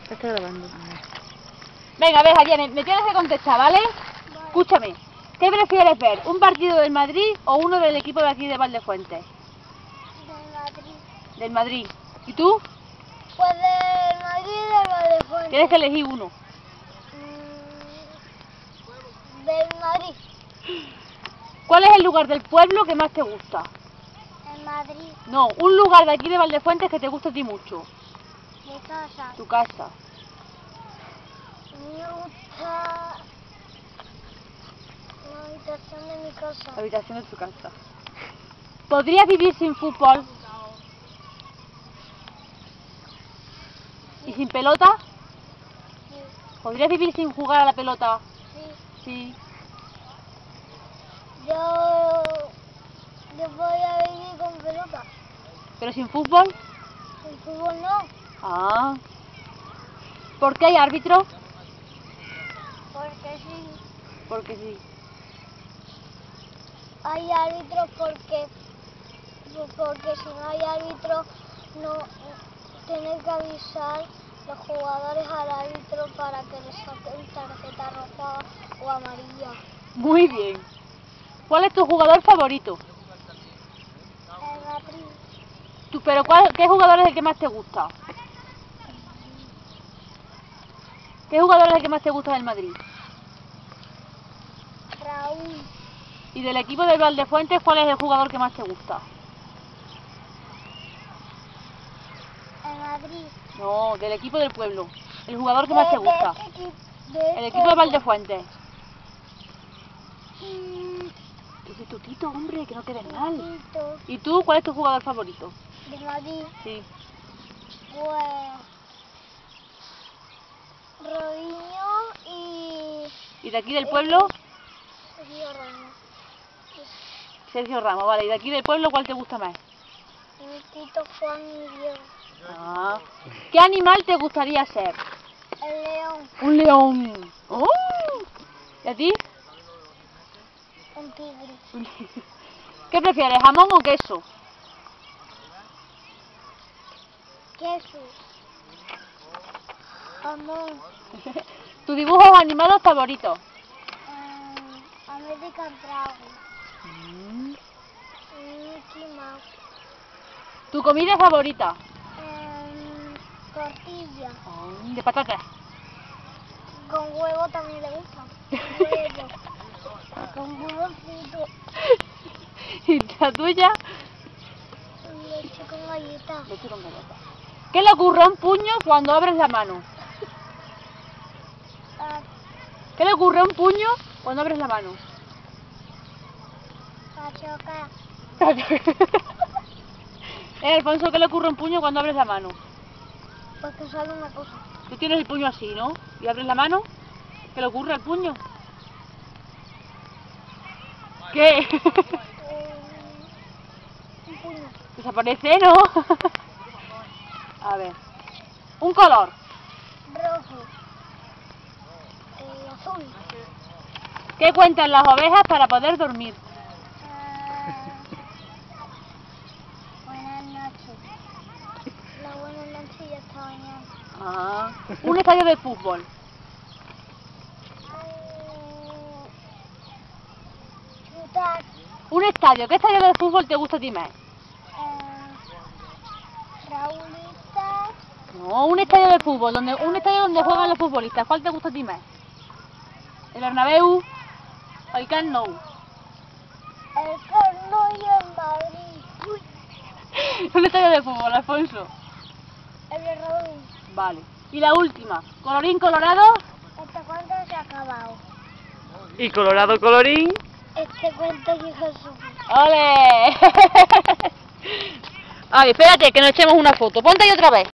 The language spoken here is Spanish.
Está grabando. Venga, a ver, Javier, me tienes que contestar, ¿vale? Vale. Escúchame, ¿qué prefieres ver? ¿Un partido del Madrid o uno del equipo de aquí de Valdefuentes? Del Madrid. Del Madrid. ¿Y tú? Pues del Madrid y del Valdefuentes. Tienes que elegir uno. Del Madrid. ¿Cuál es el lugar del pueblo que más te gusta? El Madrid. No, un lugar de aquí de Valdefuentes que te gusta a ti mucho. Mi casa. Tu casa. Me gusta la habitación de mi casa. La habitación de tu casa. ¿Podrías vivir sin fútbol? ¿Y sin pelota? Sí. ¿Podrías vivir sin jugar a la pelota? Sí. Sí. Yo voy a vivir con pelota. ¿Pero sin fútbol? Sin fútbol no. Ah. ¿Por qué hay árbitro? Porque sí. Porque sí. Hay árbitros porque si no hay árbitro no tienen que avisar los jugadores al árbitro para que les saquen tarjeta roja o amarilla. Muy bien. ¿Cuál es tu jugador favorito? El Madrid. ¿Pero qué jugador es el que más te gusta? ¿Qué jugador es el que más te gusta del Madrid? Raúl. ¿Y del equipo de Valdefuentes cuál es el jugador que más te gusta? El Madrid. No, del equipo del pueblo. El jugador que más te gusta. El equipo de Valdefuentes. Ese es tu Tito, hombre, que no quedes mal. ¿Y tú, cuál es tu jugador favorito? De Madrid. Sí. Pues Robinho ¿Y de aquí del pueblo? Sergio Ramos. Sergio Ramos, vale. ¿Y de aquí del pueblo cuál te gusta más? Mi Tito, Juan y Diego. Ah. ¿Qué animal te gustaría ser? El león. Un león. ¡Oh! ¿Y a ti? Un tigre. ¿Qué prefieres, jamón o queso? Queso. Jamón. ¿Tu dibujos animados favoritos? American Dragon. Mickey Mouse. ¿Tu comida favorita? Tortilla. De patatas. Con huevo también le gusta. Huevo. Con huevo frito. ¿Y la tuya? Leche con galleta. Leche con galleta. ¿Qué le ocurre a un puño cuando abres la mano? ¿Qué le ocurre a un puño cuando abres la mano? A chocar. Alfonso, ¿qué le ocurre a un puño cuando abres la mano? Pues que sale una cosa. Tú tienes el puño así, ¿no? Y abres la mano. ¿Qué le ocurre al puño? ¿Qué? Un puño. Desaparece, ¿no? A ver. Un color. Rojo. Azul. ¿Qué cuentan las ovejas para poder dormir? Buenas noches. La buena noche ya está mañana. Ah. Un estadio de fútbol. Chutar. Un estadio. ¿Qué estadio de fútbol te gusta a ti más? Raulita. No, un estadio de fútbol. Un estadio donde juegan los futbolistas. ¿Cuál te gusta a ti más? ¿El Bernabéu o el Camp Nou? El Camp Nou y el Madrid. Uy. Un estadio de fútbol, Alfonso. El de Raúl. Vale. Y la última. Colorín colorado. Este cuento se ha acabado. Y colorado colorín. Este cuento dijo su. ¡Ole! Ay, espérate, que nos echemos una foto. Ponte ahí otra vez.